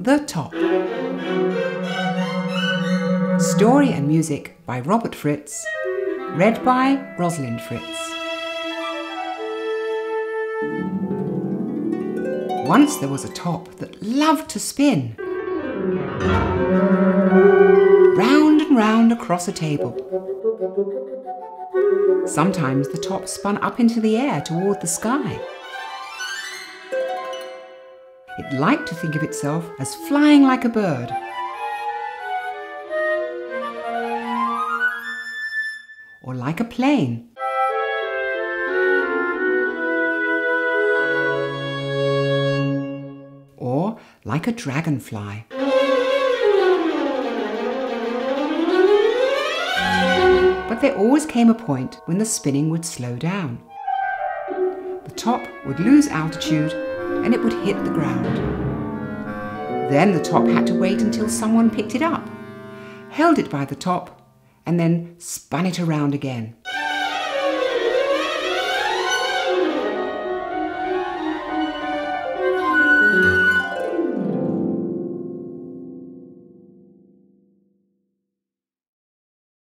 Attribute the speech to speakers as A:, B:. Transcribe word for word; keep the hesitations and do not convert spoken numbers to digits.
A: The Top. Story and music by Robert Fritz, read by Rosalind Fritz. Once there was a top that loved to spin. Round and round across a table. Sometimes the top spun up into the air toward the sky. It liked to think of itself as flying like a bird. Or like a plane. Or like a dragonfly. But there always came a point when the spinning would slow down. The top would lose altitude and it would hit the ground. Then the top had to wait until someone picked it up, held it by the top, and then spun it around again.